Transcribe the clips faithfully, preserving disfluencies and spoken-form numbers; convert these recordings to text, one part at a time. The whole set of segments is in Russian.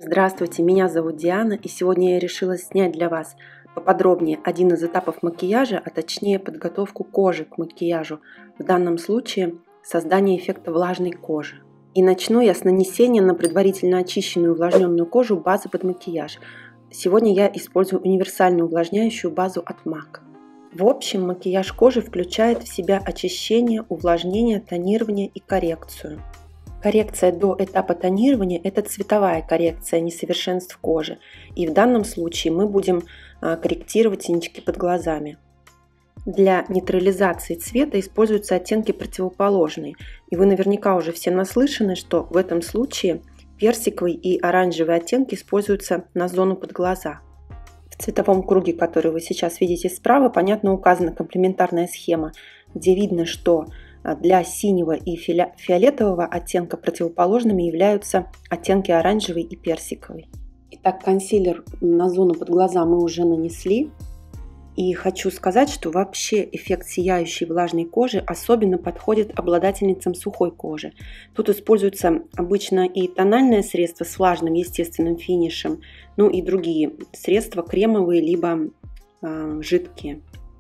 Здравствуйте, меня зовут Диана, и сегодня я решила снять для вас поподробнее один из этапов макияжа, а точнее подготовку кожи к макияжу, в данном случае создание эффекта влажной кожи. И начну я с нанесения на предварительно очищенную увлажненную кожу базы под макияж. Сегодня я использую универсальную увлажняющую базу от мак. В общем, макияж кожи включает в себя очищение, увлажнение, тонирование и коррекцию. Коррекция до этапа тонирования – это цветовая коррекция несовершенств кожи. И в данном случае мы будем корректировать синячки под глазами. Для нейтрализации цвета используются оттенки противоположные. И вы наверняка уже все наслышаны, что в этом случае персиковый и оранжевый оттенки используются на зону под глаза. В цветовом круге, который вы сейчас видите справа, понятно указана комплементарная схема, где видно, что для синего и фиолетового оттенка противоположными являются оттенки оранжевый и персиковый. Итак, консилер на зону под глаза мы уже нанесли. И хочу сказать, что вообще эффект сияющей влажной кожи особенно подходит обладательницам сухой кожи. Тут используется обычно и тональное средство с влажным естественным финишем, ну и другие средства кремовые либо э, жидкие.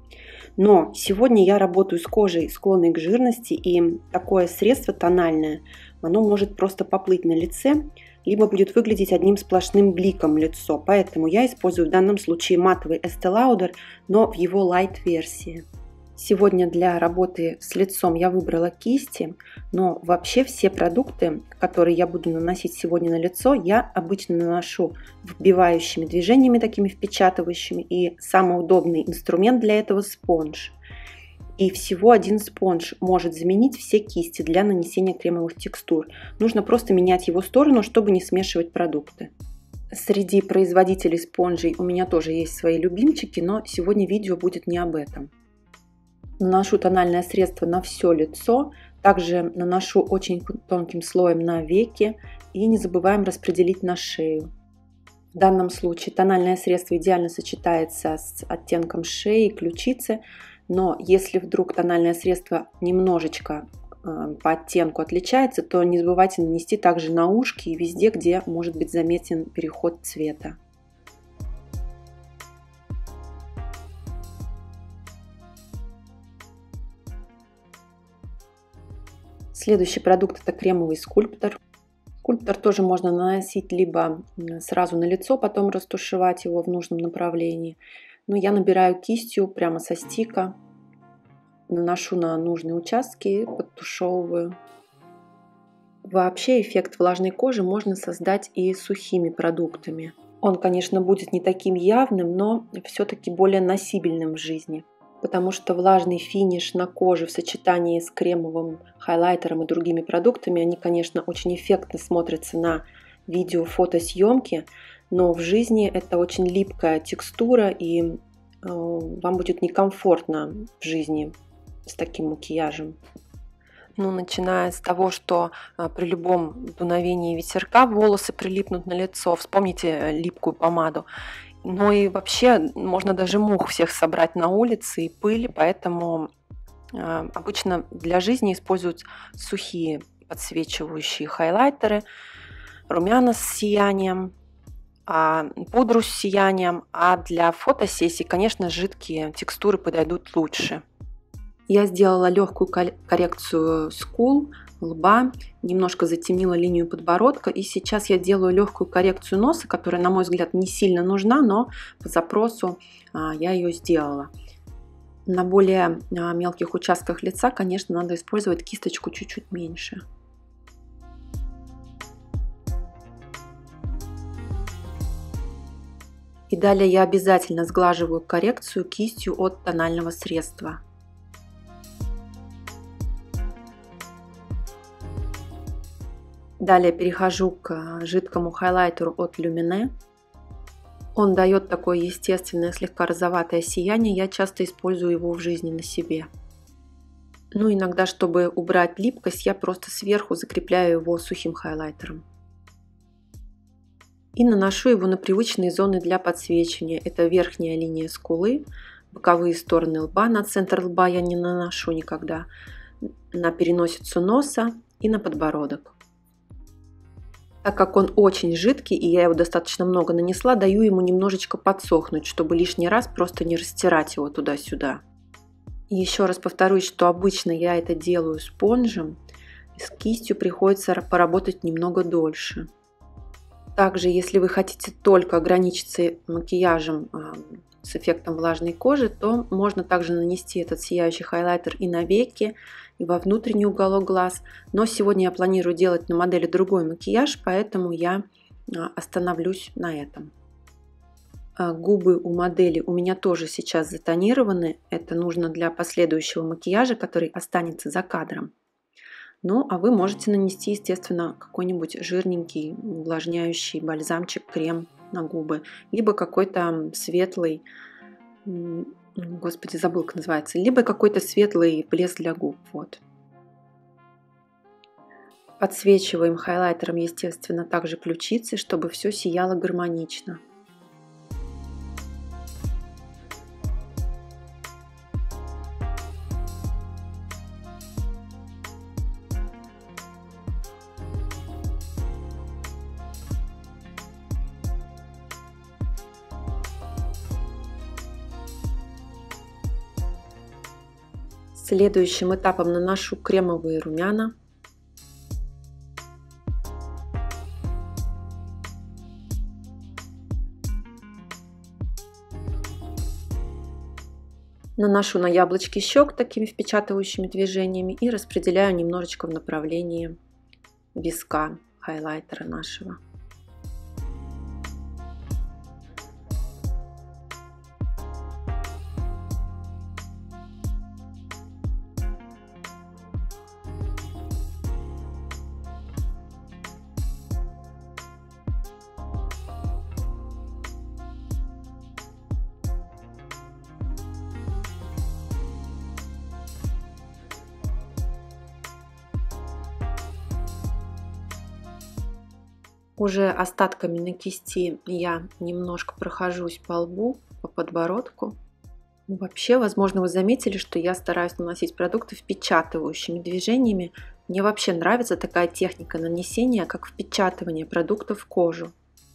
Но сегодня я работаю с кожей, склонной к жирности, и такое средство тональное, оно может просто поплыть на лице, либо будет выглядеть одним сплошным бликом лицо. Поэтому я использую в данном случае матовый Estee Lauder, но в его light версии. Сегодня для работы с лицом я выбрала кисти, но вообще все продукты, которые я буду наносить сегодня на лицо, я обычно наношу вбивающими движениями, такими впечатывающими, и самый удобный инструмент для этого спонж. И всего один спонж может заменить все кисти для нанесения кремовых текстур. Нужно просто менять его сторону, чтобы не смешивать продукты. Среди производителей спонжей у меня тоже есть свои любимчики, но сегодня видео будет не об этом. Наношу тональное средство на все лицо, также наношу очень тонким слоем на веки и не забываем распределить на шею. В данном случае тональное средство идеально сочетается с оттенком шеи и ключицы, но если вдруг тональное средство немножечко по оттенку отличается, то не забывайте нанести также на ушки и везде, где может быть заметен переход цвета. Следующий продукт — это кремовый скульптор. Скульптор тоже можно наносить либо сразу на лицо, потом растушевать его в нужном направлении. Но я набираю кистью прямо со стика, наношу на нужные участки и подтушевываю. Вообще эффект влажной кожи можно создать и сухими продуктами. Он, конечно, будет не таким явным, но все-таки более носибельным в жизни. Потому что влажный финиш на коже в сочетании с кремовым хайлайтером и другими продуктами, они, конечно, очень эффектно смотрятся на видео, фотосъемке, но в жизни это очень липкая текстура, и э, вам будет некомфортно в жизни с таким макияжем. Ну, начиная с того, что а, при любом дуновении ветерка волосы прилипнут на лицо, вспомните липкую помаду. Ну и вообще можно даже мух всех собрать на улице и пыль, поэтому э, обычно для жизни используют сухие подсвечивающие хайлайтеры, румяна с сиянием, а, пудру с сиянием, а для фотосессий, конечно, жидкие текстуры подойдут лучше. Я сделала легкую коррекцию скул, лба, немножко затемнила линию подбородка, и сейчас я делаю легкую коррекцию носа, которая, на мой взгляд, не сильно нужна, но по запросу а, я ее сделала. На более а, мелких участках лица, конечно, надо использовать кисточку чуть-чуть меньше. И далее я обязательно сглаживаю коррекцию кистью от тонального средства. Далее перехожу к жидкому хайлайтеру от Lumineux. Он дает такое естественное, слегка розоватое сияние. Я часто использую его в жизни на себе. Ну, иногда, чтобы убрать липкость, я просто сверху закрепляю его сухим хайлайтером. И наношу его на привычные зоны для подсвечивания. Это верхняя линия скулы, боковые стороны лба. На центр лба я не наношу никогда. На переносицу носа и на подбородок. Так как он очень жидкий, и я его достаточно много нанесла, даю ему немножечко подсохнуть, чтобы лишний раз просто не растирать его туда-сюда. И еще раз повторюсь, что обычно я это делаю спонжем, с кистью приходится поработать немного дольше. Также, если вы хотите только ограничиться макияжем с эффектом влажной кожи, то можно также нанести этот сияющий хайлайтер и на веки, и во внутренний уголок глаз. Но сегодня я планирую делать на модели другой макияж, поэтому я остановлюсь на этом. Губы у модели у меня тоже сейчас затонированы. Это нужно для последующего макияжа, который останется за кадром. Ну, а вы можете нанести, естественно, какой-нибудь жирненький увлажняющий бальзамчик, крем на губы, либо какой-то светлый, господи, забыл, как называется, либо какой-то светлый блеск для губ. Вот. Подсвечиваем хайлайтером, естественно, также ключицы, чтобы все сияло гармонично. Следующим этапом наношу кремовые румяна. Наношу на яблочки щек такими впечатывающими движениями и распределяю немножечко в направлении виска хайлайтера нашего. Уже остатками на кисти я немножко прохожусь по лбу, по подбородку. Вообще, возможно, вы заметили, что я стараюсь наносить продукты впечатывающими движениями. Мне вообще нравится такая техника нанесения, как впечатывание продуктов в кожу.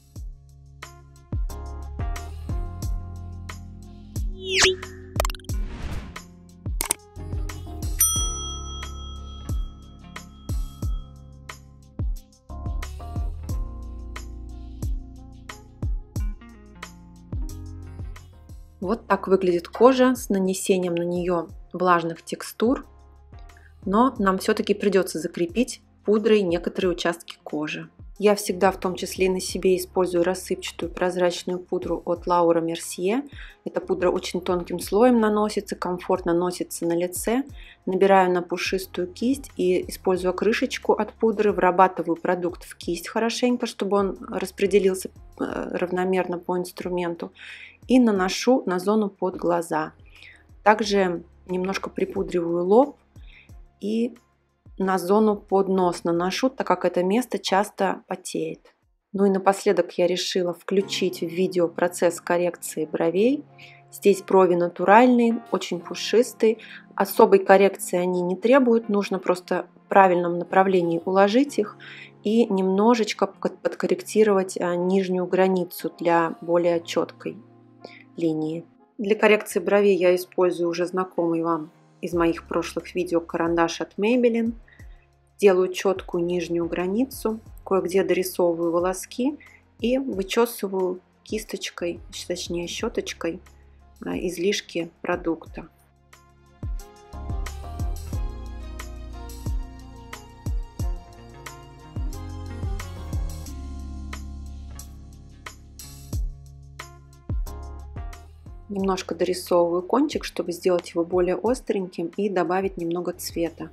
Вот так выглядит кожа с нанесением на нее влажных текстур, но нам все-таки придется закрепить пудрой некоторые участки кожи. Я всегда в том числе и на себе использую рассыпчатую прозрачную пудру от Laura Mercier. Эта пудра очень тонким слоем наносится, комфортно носится на лице. Набираю на пушистую кисть и, используя крышечку от пудры, вырабатываю продукт в кисть хорошенько, чтобы он распределился равномерно по инструменту. И наношу на зону под глаза. Также немножко припудриваю лоб и на зону под нос наношу, так как это место часто потеет. Ну и напоследок я решила включить в видео процесс коррекции бровей. Здесь брови натуральные, очень пушистые. Особой коррекции они не требуют, нужно просто в правильном направлении уложить их и немножечко подкорректировать нижнюю границу для более четкой линии. Для коррекции бровей я использую уже знакомый вам из моих прошлых видео карандаш от Maybelline. Делаю четкую нижнюю границу, кое-где дорисовываю волоски и вычесываю кисточкой, точнее щеточкой, излишки продукта. Немножко дорисовываю кончик, чтобы сделать его более остреньким и добавить немного цвета.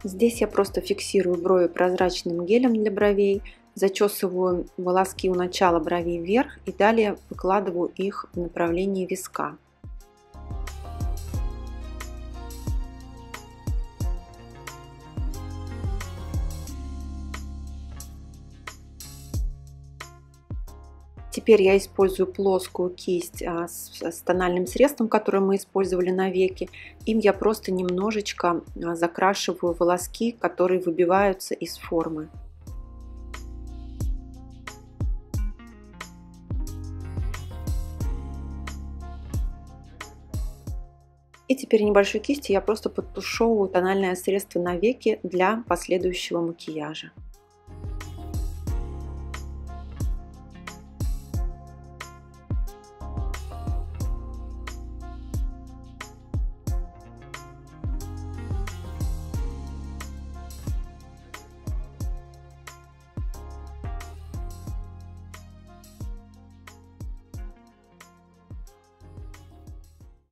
Здесь я просто фиксирую брови прозрачным гелем для бровей, зачесываю волоски у начала бровей вверх и далее выкладываю их в направлении виска. Теперь я использую плоскую кисть а, с, с тональным средством, которое мы использовали на веки. Им я просто немножечко а, закрашиваю волоски, которые выбиваются из формы. И теперь небольшой кистью я просто подтушевываю тональное средство на веки для последующего макияжа.